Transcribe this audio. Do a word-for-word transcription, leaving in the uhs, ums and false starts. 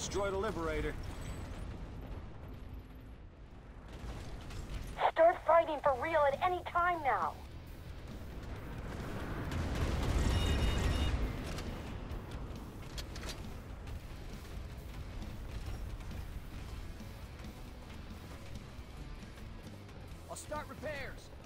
destroy the Liberator. Start fighting for real at any time now. I'll start repairs.